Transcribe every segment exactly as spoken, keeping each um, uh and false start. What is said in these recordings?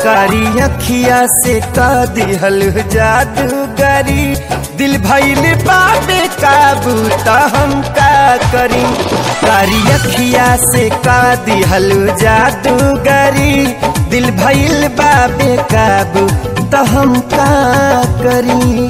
कारी अखिया से का दिहल जादूगरी, दिल भइल बाबे काबू त हम का करी। कारी अखिया से का दिहल जादूगरी, दिल भइल बाबे काबू त हम का करी।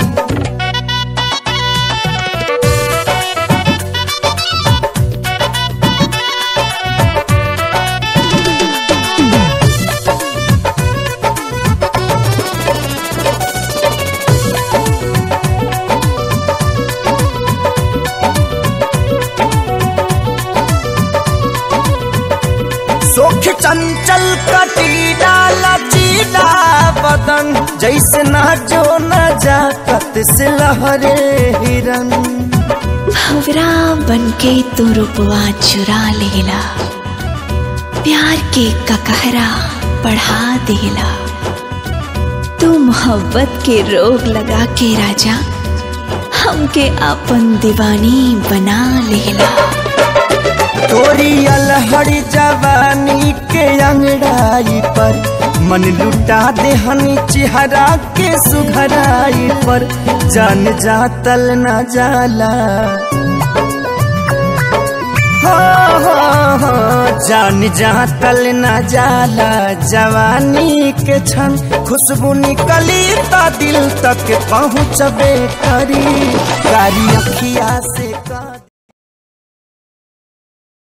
सोख चंचल कटीला लचीला बदन, जैसे ना जो न जाकत से लहरे हिरन। भंवरा बनके तू रूपवा चुरा लेला, प्यार के ककहरा बढ़ा देला। तू मोहब्बत के रोग लगा के राजा हमके अपन दीवानी बना लेला। तोरी अलहड़ी जवानी के अंगड़ाई पर मन लुटा देहनी चेहरा के सुघराई पर, जान जातल न जाला हो हो हो, जान जातल न जाला जवानी के छन। खुशबू निकली ता दिल तक पहुँचबे करी, कारी अखिया से